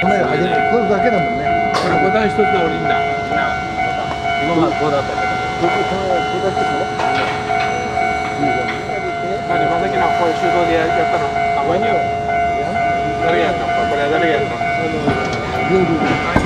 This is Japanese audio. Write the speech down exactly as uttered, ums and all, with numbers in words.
この間初めてこれだけだもんね。 これボタン一つで降りんだ。 今までこうだったけど。ここここだけですね。 何まさきのこういう手動でやったの。たまには。誰がやったの？これ誰がやったの？ ルール